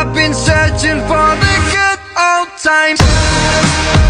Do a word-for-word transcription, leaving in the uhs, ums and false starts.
I've been searching for the good old times.